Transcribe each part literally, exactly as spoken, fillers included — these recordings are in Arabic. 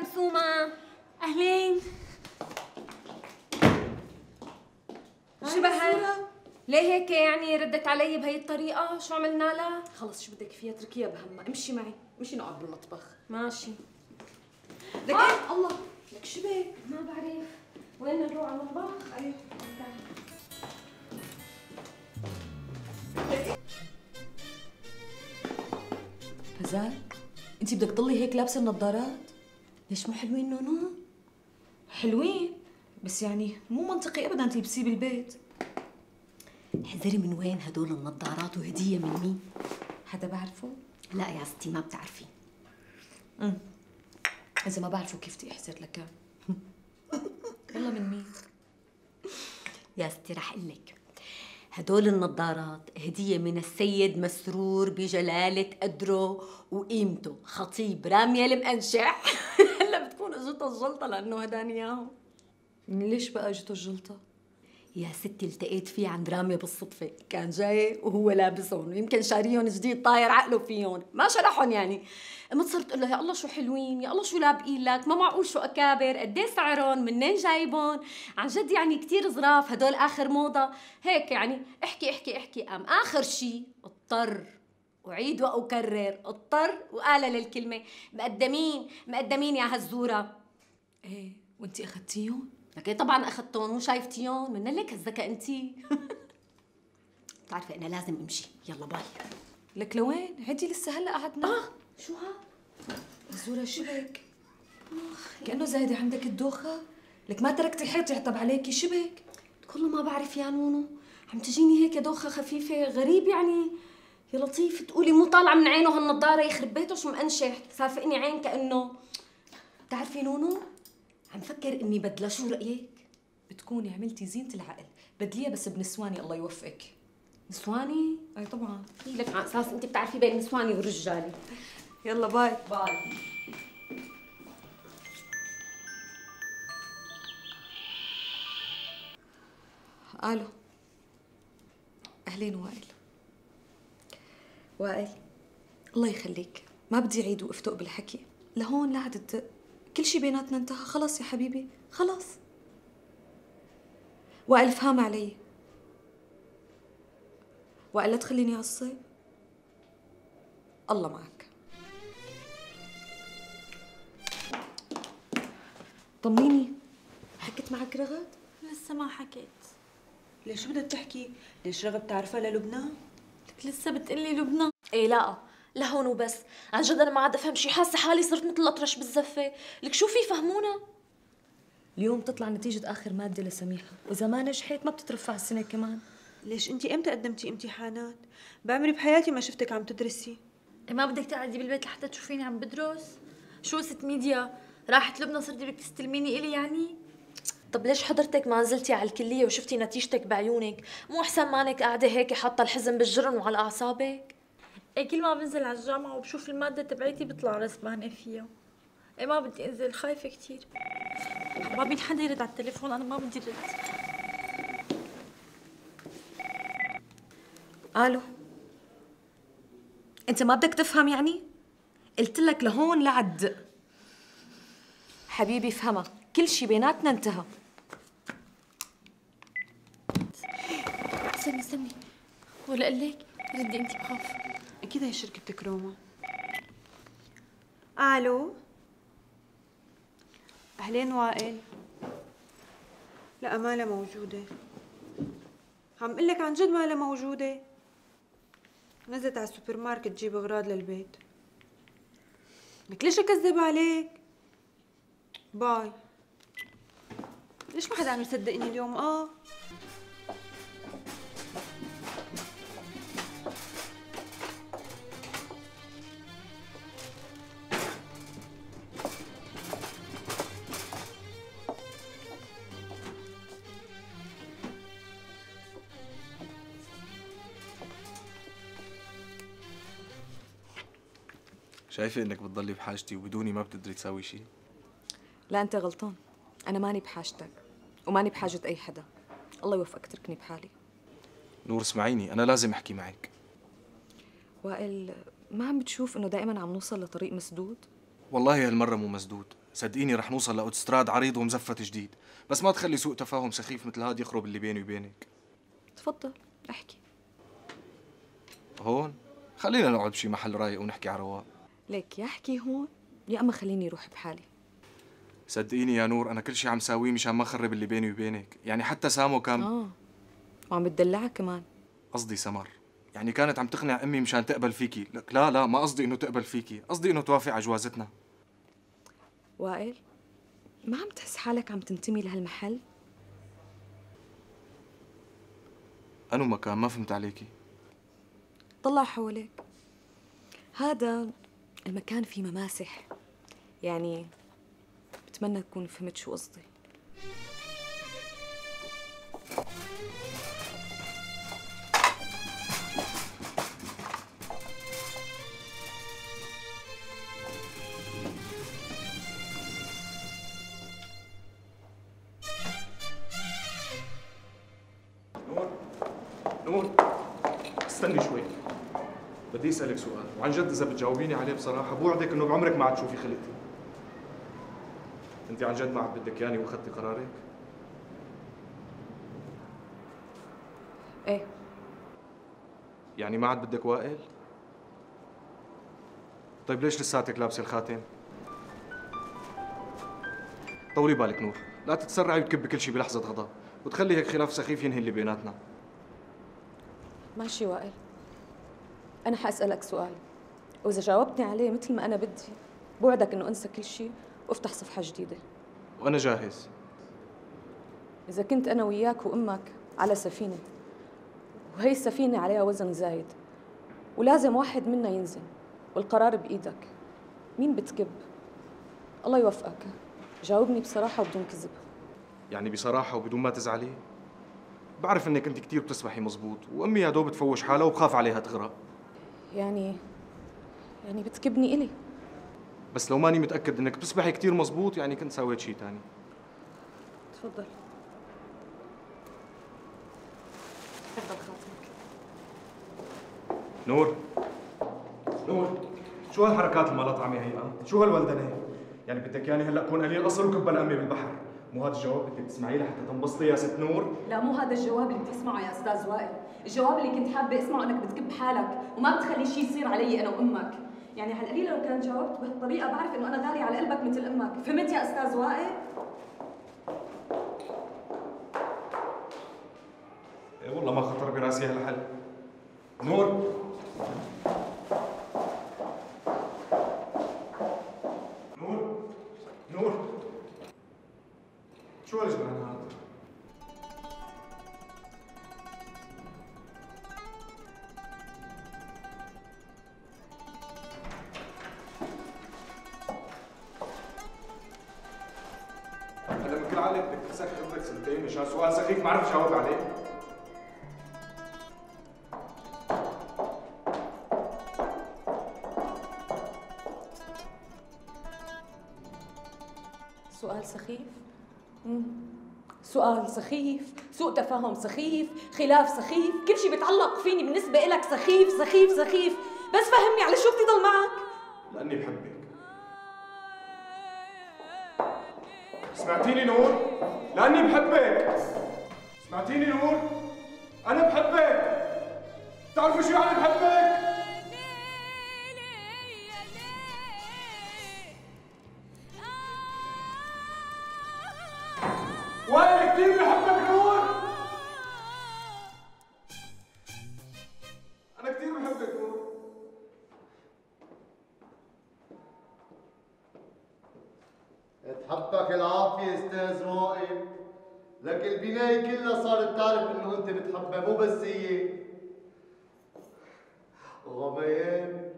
مسومة. أهلين. شو بها؟ ليه هيك يعني ردت علي بهي الطريقة؟ شو عملنا لها؟ خلص شو بدك فيها، اتركيها بهمها، امشي معي، امشي نقعد بالمطبخ. ماشي. لك آه. الله، لك شو بك؟ ما بعرف. وين نروح على المطبخ؟ ايوه. فزال، انت بدك تضلي هيك لابسه النظارات؟ ليش مو حلوين نونو؟ حلوين، بس يعني مو منطقي ابدا تلبسيه بالبيت. احذري من وين هدول النظارات وهديه من مين؟ حدا بعرفه؟ لا يا ستي ما بتعرفي. امم اذا ما بعرفه كيف بدي احذر لك؟ والله من مين؟ يا ستي رح اقول لك، هدول النظارات هديه من السيد مسرور بجلاله قدره وقيمته خطيب راميه المأنشح. هلا بتكون اجتها الجلطه لانه هداني اياهم. ليش بقى اجته الجلطه؟ يا ستي التقيت فيه عند رامية بالصدفة، كان جاي وهو لابسهم ويمكن شاريهم جديد طاير عقله فيهم، ما شرحهم يعني. قمت صرت اقول له يا الله شو حلوين، يا الله شو لابقين لك، ما معقول شو اكابر، قد ايه سعرهم، منين جايبهم؟ عن جد يعني كثير ظراف، هدول اخر موضة، هيك يعني احكي احكي احكي، قام اخر شيء اضطر أعيد وأكرر، اضطر وقال للكلمة مقدمين مقدمين يا هالزورة. ايه وانتي اخذتيهم؟ لكن طبعا اخذتهم، مو شايفتيهم؟ من لك هالذكاء انتي. بتعرفي انا لازم امشي، يلا باي. لك لوين؟ هدي لسه هلا قعدنا. اه شو ها؟ الزورة شبك؟ كأنه زايدة عندك الدوخة؟ لك ما تركتي الحيط يعطب عليكي، شبك؟ كله ما بعرف يا نونو، عم تجيني هيك دوخة خفيفة، غريب يعني. يا لطيف تقولي مو طالعة من عينه هالنضارة، يخرب بيته شو مأنشح، صافقني عين كأنه. بتعرفي نونو؟ عم فكر اني بدله، شو رأيك؟ بتكوني عملتي زينة العقل، بدليها بس بنسواني الله يوفقك. نسواني؟ اي طبعا. لك على اساس انت بتعرفي بين النسواني والرجالي. يلا باي. باي. الو. اهلين وائل. وائل الله يخليك، ما بدي اعيد وافتق بالحكي، لهون لعد الدق، كل شي بيناتنا انتهى خلص يا حبيبي، خلص. وائل فهم علي. وائل لا تخليني اعصب. الله معك. طمنيني، حكيت معك رغد؟ لسه ما حكيت. ليش بدها تحكي؟ ليش رغد بتعرفها للبنان؟ لك لسه بتقلي لبنان؟ ايه لا لهون وبس، عن جد انا ما عاد افهم شي، حاسه حالي صرت مثل الاطرش بالزفه، لك شو في فهمونا؟ اليوم تطلع نتيجة آخر مادة لسميحة، وإذا ما نجحت ما بتترفع السنة كمان. ليش انت امتى قدمتي امتحانات؟ بعمري بحياتي ما شفتك عم تدرسي. إيه ما بدك تقعدي بالبيت لحتى تشوفيني عم بدرس؟ شو ست ميديا؟ راحت لبنان صرتي بدك تستلميني إلي يعني؟ طب ليش حضرتك ما نزلتي على الكليه وشفتي نتيجتك بعيونك؟ مو احسن مانك قاعده هيك حاطه الحزن بالجرن وعلى اعصابك؟ إيه كل ما بنزل على الجامعة وبشوف المادة تبعيتي بطلع رسبانة فيها. إيه ما بدي انزل، خايفة كثير. حبابين حدا يرد على التليفون، أنا ما بدي رد. الو. انت ما بدك تفهم يعني؟ قلت لك لهون لعد. حبيبي افهمها، كل شي بيناتنا انتهى. استني استني، ولا اقول لك ردي انت، بخاف. اكيد هي شركتك روما. الو. اهلين وائل. لا مالها موجودة، عم قل لك عن جد مالها موجودة. نزلت على السوبر ماركت تجيب اغراض للبيت. لك ليش اكذب عليك؟ باي. ليش ما حدا عم يصدقني اليوم؟ اه شايفة انك بتضلي بحاجتي وبدوني ما بتقدري تساوي شيء؟ لا انت غلطان، انا ماني بحاجتك وماني بحاجة اي حدا، الله يوفقك تركني بحالي. نور اسمعيني، انا لازم احكي معك. وائل ما عم بتشوف انه دائما عم نوصل لطريق مسدود؟ والله هالمرة مو مسدود، صدقيني رح نوصل لاوتوستراد عريض ومزفت جديد، بس ما تخلي سوء تفاهم سخيف مثل هاد يخرب اللي بيني وبينك. تفضل احكي. هون؟ خلينا نقعد بشي محل رايق ونحكي على رواق. ليك يا احكي هون يا اما خليني اروح بحالي. صدقيني يا نور انا كل شي عم ساويه مشان ما اخرب اللي بيني وبينك، يعني حتى سامو كان اه وعم بتدلعك كمان. قصدي سمر، يعني كانت عم تقنع امي مشان تقبل فيكي. لك لا لا ما قصدي انه تقبل فيكي، قصدي انه توافق على جوازتنا. وائل ما عم تحس حالك عم تنتمي لهالمحل؟ انو مكان؟ ما فهمت عليكي. طلع حواليك، هذا المكان فيه مماسح، يعني بتمنى تكون فهمت شو قصدي. نور نور استني شوي، بدي اسالك سؤال وعن جد اذا بتجاوبيني عليه بصراحه بوعدك انه بعمرك ما عاد تشوفي خلقتي. انت عن جد ما عاد بدك ياني واخذتي قرارك؟ ايه. يعني ما عاد بدك وائل؟ طيب ليش لساتك لابسه الخاتم؟ طولي بالك نور، لا تتسرعي وتكبي كل شيء بلحظه غضب وتخلي هيك خلاف سخيف ينهي اللي بيناتنا. ماشي وائل، أنا حأسألك سؤال وإذا جاوبتني عليه مثل ما أنا بدي بوعدك إنه أنسى كل شيء وافتح صفحة جديدة. وأنا جاهز. إذا كنت أنا وياك وأمك على سفينة وهي السفينة عليها وزن زايد ولازم واحد منا ينزل والقرار بإيدك، مين بتكب؟ الله يوفقك، جاوبني بصراحة وبدون كذب. يعني بصراحة وبدون ما تزعلي؟ بعرف انك انت كثير بتسبحي مزبوط وامي يا دوب تفوش حالها وبخاف عليها تغرق. يعني يعني بتكبني إلي؟ بس لو ماني متأكد انك بتسبحي كثير مزبوط يعني كنت سويت شيء ثاني. تفضل. تفضل خاتمك. نور نور شو هالحركات الملطعمة هي؟ شو هالولدنة؟ يعني بدك ياني هلا اكون قليل الاصل وكبل امي بالبحر؟ مو هذا الجواب بدك تسمعيه لحتى تنبسطي يا ست نور؟ لا مو هذا الجواب اللي بتسمعه يا استاذ وائل، الجواب اللي كنت حابه اسمعه انك بتكب حالك وما بتخلي شيء يصير علي انا وامك. يعني على القليله لو كان جاوبت بهالطريقه بعرف انه انا غاليه على قلبك مثل امك، فهمت يا استاذ وائل؟ ايه والله ما خطر براسي هالحل. نور نور نور شو هالجنان هذا؟ هلا من كل عقلك بدك تسكر خبرك سنتين مشان سؤال سخيف ما عرفت جاوب عليه؟ سؤال سخيف؟ مم. سؤال سخيف، سوء تفاهم سخيف، خلاف سخيف، كل شيء بيتعلق فيني بالنسبة إلك سخيف سخيف سخيف، بس فهمني على شو بدي ضل معك؟ لأني بحبك. سمعتيني نور؟ لأني بحبك. سمعتيني نور؟ أنا بحبك. بتعرفي شو يعني بحبك؟ وائل كثير بحبك نور. أنا كثير بحبك نور. تحبك العافية استاذ وائل، لك البناية كلها صارت تعرف انه انت بتحبها مو بس هي. غبيان.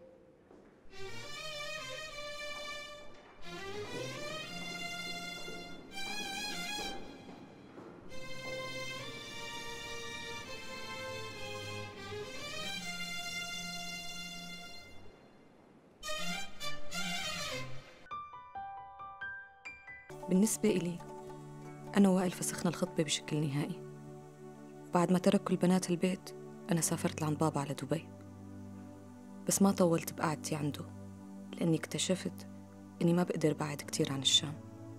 بالنسبة إلي أنا ووائل فسخنا الخطبة بشكل نهائي. بعد ما ترك كل بنات البيت أنا سافرت لعند بابا على دبي، بس ما طولت بقعدتي عنده لأني اكتشفت إني ما بقدر بعد كتير عن الشام.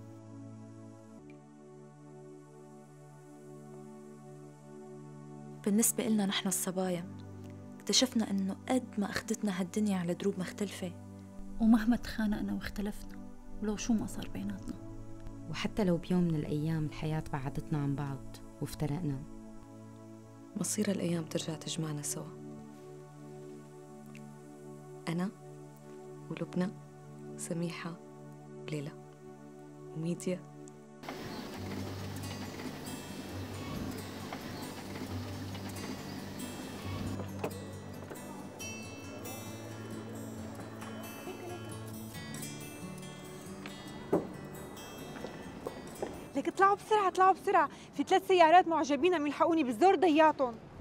بالنسبة إلنا نحن الصبايا اكتشفنا إنه قد ما أخدتنا هالدنيا على دروب مختلفة، ومهما تخانقنا واختلفنا ولو شو ما صار بيناتنا، وحتى لو بيوم من الأيام الحياة بعدتنا عن بعض وافترقنا، مصير الأيام ترجع تجمعنا سوا، أنا ولبنى، سميحة، ليلى وميديا. لك اطلعوا بسرعة اطلعوا بسرعة، في ثلاث سيارات معجبين عم يلحقوني بالزور ضيعتهم.